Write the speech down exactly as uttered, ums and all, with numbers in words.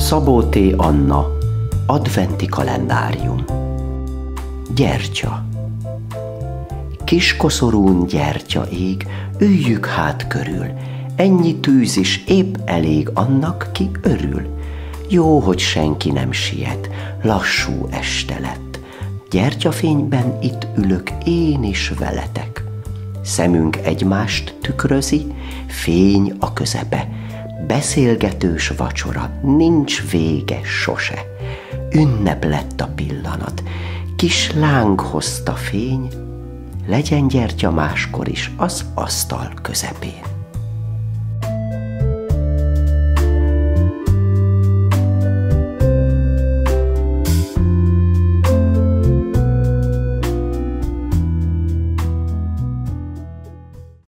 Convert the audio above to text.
Szabó T. Anna, adventi kalendárium. Gyertya. Kis koszorún gyertya ég, üljük hát körül, ennyi tűz is épp elég annak, ki örül. Jó, hogy senki nem siet, lassú este lett. Gyertyafényben itt ülök én is veletek. Szemünk egymást tükrözi, fény a közepe. Beszélgetős vacsora, nincs vége sose. Ünnep lett a pillanat, kis láng hozta fény, legyen gyertya máskor is az asztal közepén.